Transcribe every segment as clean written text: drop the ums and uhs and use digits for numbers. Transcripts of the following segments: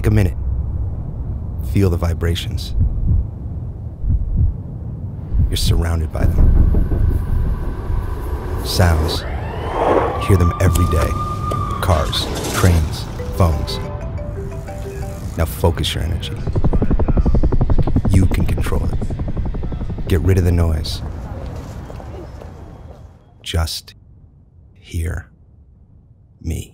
Take a minute. Feel the vibrations. You're surrounded by them. Sounds. You hear them every day. Cars, trains, phones. Now focus your energy. You can control it. Get rid of the noise. Just hear me.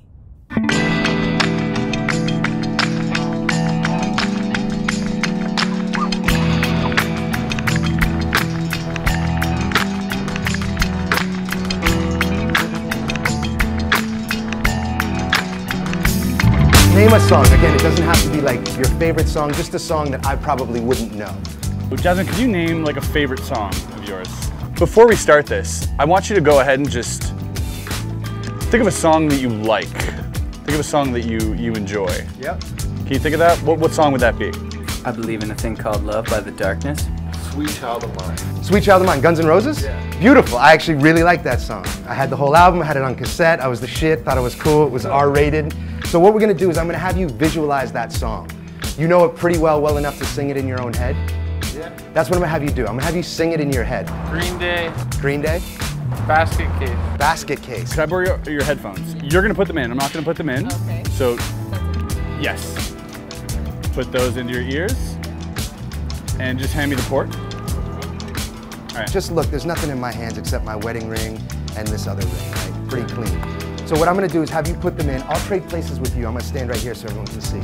Name a song. Again, it doesn't have to be like your favorite song, just a song that I probably wouldn't know. Jasmine, could you name like a favorite song of yours? Before we start this, I want you to go ahead and just think of a song that you like. Think of a song that you enjoy. Yep. Can you think of that? What song would that be? I Believe in a Thing Called Love by The Darkness. Sweet Child of Mine. Sweet Child of Mine, Guns N' Roses? Yeah. Beautiful. I actually really like that song. I had the whole album, I had it on cassette, I was the shit, thought it was cool, it was R-rated. So what we're gonna do is I'm gonna have you visualize that song. You know it pretty well enough to sing it in your own head? Yeah. That's what I'm gonna have you do. I'm gonna have you sing it in your head. Green Day, Green Day? Basket Case. Basket Case. Can I borrow your headphones? You're gonna put them in. I'm not gonna put them in. Okay. So, yes. Put those into your ears and just hand me the port. All right. Just look, there's nothing in my hands except my wedding ring and this other ring, right? Pretty clean. So what I'm gonna do is have you put them in. I'll trade places with you. I'm gonna stand right here so everyone can see.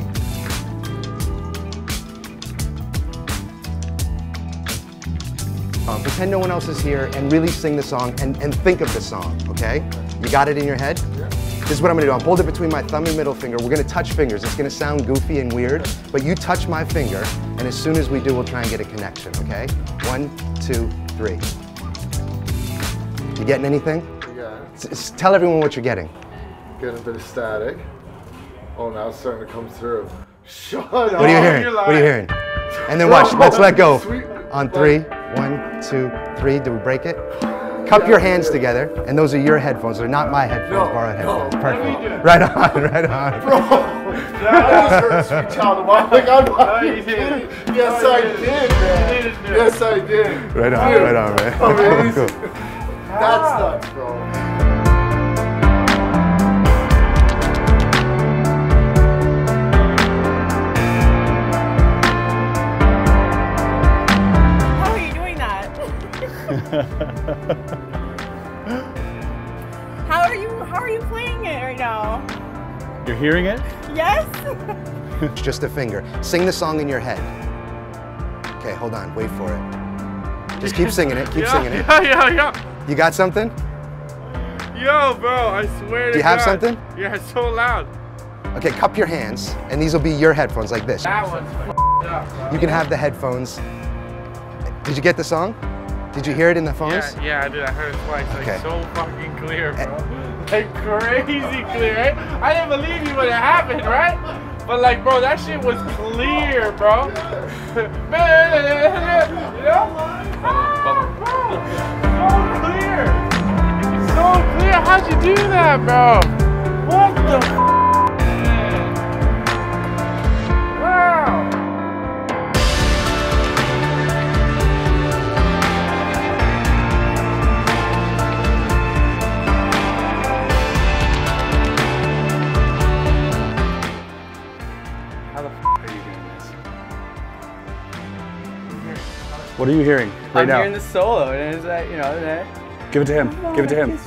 Pretend no one else is here and really sing the song and think of the song, okay? You got it in your head? Yeah. This is what I'm gonna do. I'm hold it between my thumb and middle finger. We're gonna touch fingers. It's gonna sound goofy and weird, but you touch my finger, and as soon as we do, we'll try and get a connection, okay? 1, 2, 3. You getting anything? Yeah. Tell everyone what you're getting. Getting a bit of static. Oh, now it's starting to come through. Shut up. What are you hearing? What are you hearing? And then watch, let's let go. On 3, 1, 2, 3. Did we break it? Cup your hands together, and those are your headphones. They're not my headphones, borrowed headphones. Perfect. Right on, right on. Bro, I just heard Sweet Child of Mine. Like, I'm not kidding. Yes, I did, man. Yes, I did. Right on, Dude, right on, man. Amazing. Cool. That's nuts, bro. How are you doing that? How are you playing it right now? You're hearing it? Yes? It's just a finger. Sing the song in your head. Okay, hold on, wait for it. Just keep singing it, keep singing it. Yeah. You got something? Yo, bro, I swear to God. Do you have something? Yeah, it's so loud. Okay, cup your hands, and these will be your headphones like this. That one's up, bro. You can have the headphones. Did you get the song? Did you hear it in the phones? Yeah, I did. I heard it twice. Like, Okay. so fucking clear, bro. Like, crazy clear, right? I didn't believe you when it happened, right? But, like, bro, that shit was clear, bro. You know? So clear. So clear. How'd you do that, bro? What the f? Wow. How the f are you doing this? What are you hearing right I'm now? hearing the solo, and it's like, you know, that. Give it to him. Give it to him.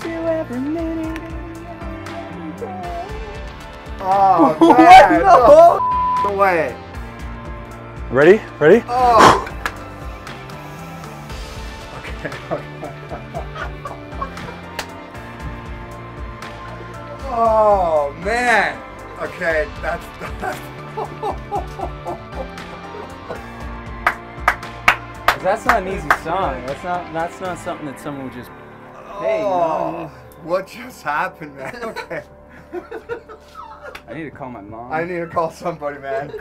Oh, What the way. Ready? Ready? Oh. Oh, man. Okay, that's That's not an easy song. That's not something that someone would just. Hey, you know, what just happened, man? Okay. I need to call my mom. I need to call somebody, man.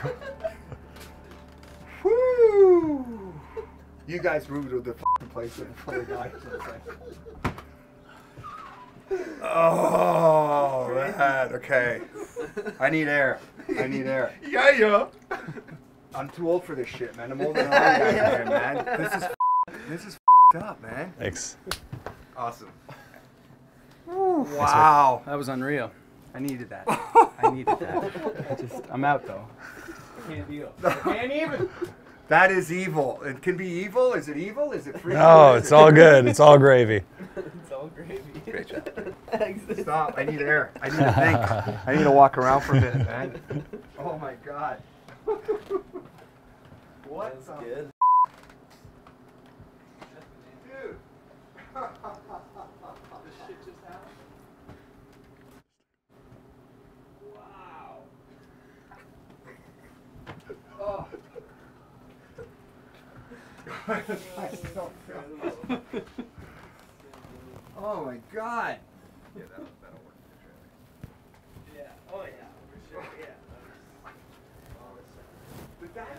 Woo! You guys ruled the f***ing place in front of the guy. Oh, man. Okay. I need air. I need air. Yeah. I'm too old for this shit, man. I'm older than all you guys here, man. This is up, man. Thanks. Awesome. Wow. That was unreal. I needed that. I'm out though. Can't deal. Can't even. That is evil. It can be evil. Is it evil? Is it free? No, it's all good. It's all gravy. It's all gravy. Great job. Stop. I need air. I need to think. I need to walk around for a minute, man. Oh my God. What? That's good. Dude. This shit just happened. Wow. Oh. Oh my God. Yeah. Oh yeah. For sure. Yeah. Did that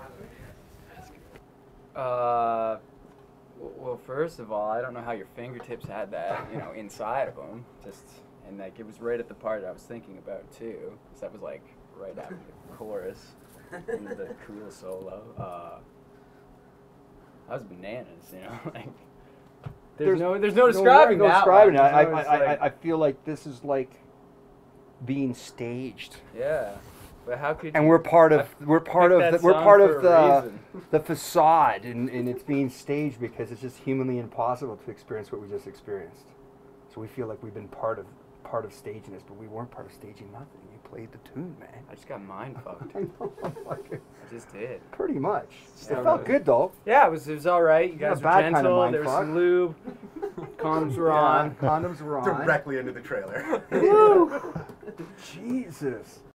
Well, first of all, I don't know how your fingertips had that, inside of them. And like it was right at the part I was thinking about too, because that was like right after the chorus and the cool solo. That was bananas, like. There's no describing that one. I feel like this is like being staged. Yeah, but how could? And you we're part of pick that we're song part for of a reason? the facade, and it's being staged because it's just humanly impossible to experience what we just experienced. So we feel like we've been part of staging this, but we weren't part of staging nothing. You played the tune, man. I just got mind fucked. I know, I just did. pretty much. Yeah, It felt really. good though. Yeah, it was all right. You guys Not a were bad kind of gentle. mind There was fuck. some lube. Condoms were on. Condoms were on. Directly into the trailer. Woo! Jesus.